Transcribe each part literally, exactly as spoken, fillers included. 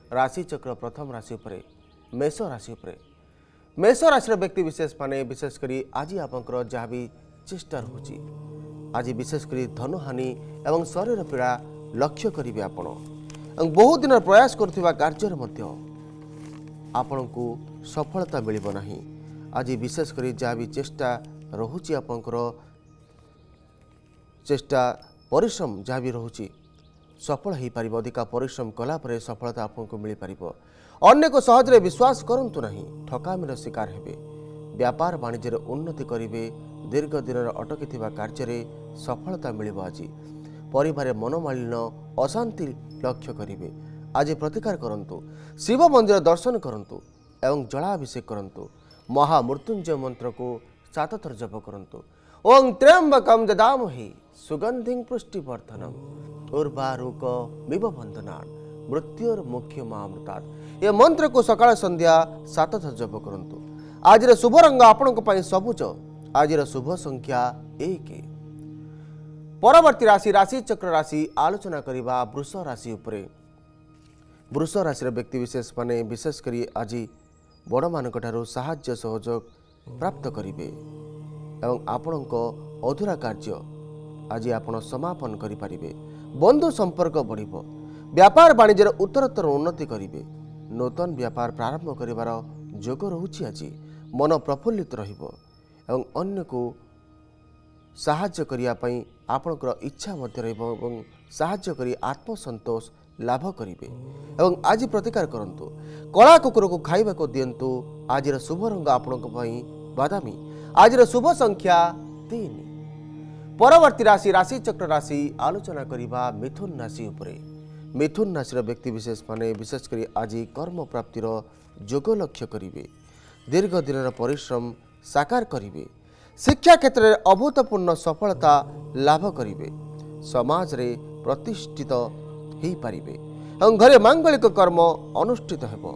राशि चक्र प्रथम राशि उपरे मेष राशि उपरे मेष राशि व्यक्ति विशेष माने विशेषकर आज आपंकर जहाँ भी चेष्टा रोचे आज विशेषकर धनहानि एवं शरीर पीड़ा लक्ष्य करेंगे आपण बहुत दिन प्रयास करुवा कार्य आपण को सफलता मिलिब नहीं आज विशेषकर जहाँ भी चेष्टा रोचे आपंकर चेष्टा परिश्रम जहाँ भी रोचे सफल हो पार अधिका परिश्रम कलापर सफलता आपको मिल पार अन्य को सहजरे विश्वास करंतु नहीं ठकामीर शिकार हेबे व्यापार वाणिज्य उन्नति करेंगे दीर्घ दिन अटकी कार्य सफलता मिल आज परिवार मनोमालिन्य अशांति लक्ष्य करेंगे आज प्रतिकार करंतु शिव मंदिर दर्शन करंतु एवं जलाभिषेक करंतु महामृत्युंजय मंत्र को सात थर जप करंतु ओं त्र्यंबकम ददामहि सुगंधिं पुष्टिवर्धनम उर्वारुक मिव बंधनान् मृत्युर मुख्य महामृतात् ये मंत्र को सकाळ संध्या सात थर जप करंतु आज शुभ रंग आपणक पई सबुज आज शुभ संख्या एक परवर्ती राशि राशि चक्र राशि आलोचना करिबा वृष राशि उपरे वृष राशि व्यक्ति विशेष माने विशेष करी आज बड़ मानक ठारू साहाय्य सहयोग प्राप्त करिवे एवं आपणक अधूरा कार्य आज आपण समापन करि परिबे बंधु संपर्क बढ़िबो व्यापार वाणिज्य उत्तरोत्तर उन्नति करिवे नूतन व्यापार प्रारंभ करिवार जोग रहुछि आज मन प्रफुल्लित रहिबो एवं अन्य को साहाय्य करिया पई आपणकर इच्छा मध्य रहिबो एवं साहाय्य करी आत्मसंतोष लाभ करिवे एवं आज प्रतिकार करंतु कला कुकुर को खाइबा को दियंतु आज शुभ रंग आपणक पई बादामी आज शुभ संख्या तीन परवर्ती राशि राशि चक्र राशि आलोचना करिबा मिथुन राशि उपरे मिथुन राशि व्यक्ति विशेष माने विशेषकर आज कर्म प्राप्तिर जोग लक्ष्य करिवे दीर्घ दिन परिश्रम साकार करिवे शिक्षा क्षेत्र में अभूतपूर्ण सफलता लाभ करिवे समाज रे प्रतिष्ठित हो पारिबे एवं घरे मांगलिक कर्म अनुष्ठित हेबो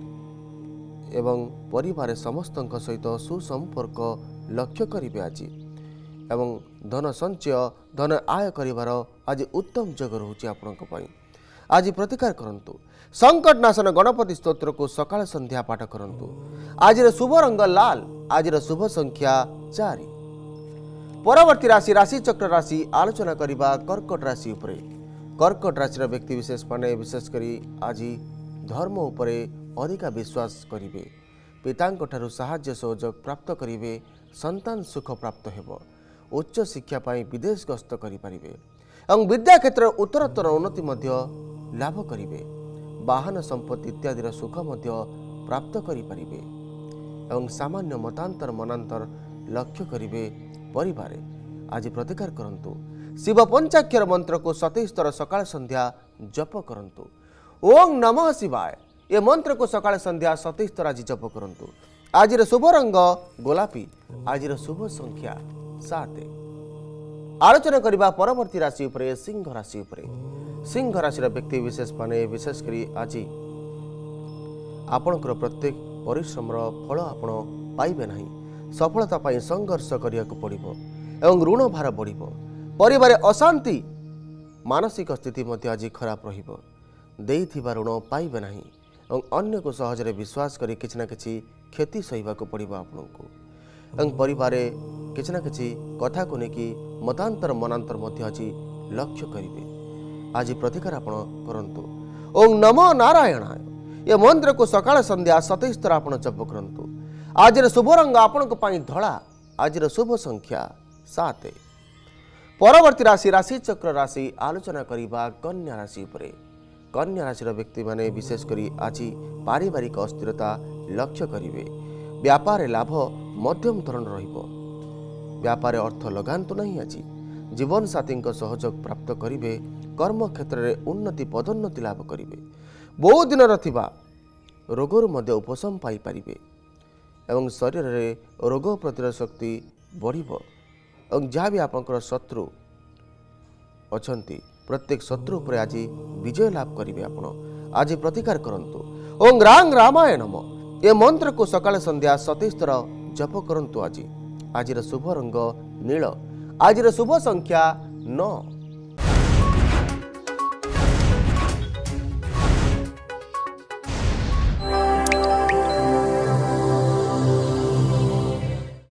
एवं परिवार समस्त सहित सुसंपर्क लक्ष्य करिवे आज एवं धन संचय धन आय करिवार आज उत्तम जग रहुछि आपनक पई आज प्रतिकार करंतु संकट नाशन गणपति स्तोत्र को सकाळ संध्या पाठ करंतु आज शुभ रंग लाल आज शुभ संख्या चार परवर्ती राशि राशि चक्र राशि आलोचना करिबा कर्कट राशि उपरे कर्कट राशि व्यक्ति विशेष माने विशेष करी आज धर्म उपरे अधिका विश्वास करिवे पितांक ठारू साहाय्य सहयोग प्राप्त करिवे संतान सुख प्राप्त हेबो उच्च शिक्षा पाई विदेश गस्त करि परिवे एवं विद्या क्षेत्र उत्तरोत्तर उन्नति मध्य लाभ करिवे वाहन संपत्ति इत्यादि सुख मध्य प्राप्त करि परिवे एवं सामान्य मतांतर मनांतर लक्ष्य करिवे परिवार आज प्रतिकार करंतु शिव पंचाक्षर मंत्र को सतैश थर सकाळ संध्या जप करंतु ओं नमः शिवाय ये मंत्र को सकाळ संध्या सतैश थर आज जप करंतु आज शुभ रंग गोलापी आज शुभ संख्या सात आलोचना करिबा परवर्ती राशि उपरे सिंह राशि उपरे सिंह राशि व्यक्ति विशेष माने विशेष करी आज आपणकर प्रत्येक परिश्रम फल आपण पाइबे नहीं सफलता पाई संघर्ष करिया को पड़िबो एवं ऋण भार बढ़िबो परिवार अशांति मानसिक स्थिति मध्य आज खराब रहिबो देइथिबा ऋण पाइबे नहीं एवं अन्य को सहजरे विश्वास करी किछि ना किछि क्षति सहिबा को पड़िबो आपनको एवं परिवार किछि ना किछि कथा को नेकी मतांतर मनांतर मध्य आज लक्ष्य करिवे आज प्रतिकार आपण करंतु ओं नमो नारायणाय ये मंत्र को सकाळ संध्या सतैश थर आपण जप करंतु आज शुभ रंग आपणक पई धळा आज शुभ संख्या सात परवर्ती राशि राशि चक्र राशि आलोचना करिबा कन्या राशि उपरे कन्या राशि व्यक्ति माने विशेष करी आज पारिवारिक अस्थिरता लक्ष्य करिवे व्यापार लाभ मध्यम धरण रहिबो व्यापार अर्थ लगांतु नहीं आज जीवन साथी सहयोग प्राप्त करिवे कर्म क्षेत्र में उन्नति पदोन्नति लाभ करिवे बहुत दिन रथिबा रोगर मध्य उपशम पाई परिवे एवं शरीर में रोग प्रतिरोध शक्ति बढ़िबो एवं जहाँ भी आपंकर शत्रु अछंती प्रत्येक शत्रु पर आज विजय लाभ करिवे आपण आज प्रतिकार करंतु ओं रांग रामाय नमो ये मंत्र को सकाळ संध्या सतैश थर जप करंतु आज आज शुभ रंग नील आज शुभ संख्या नौ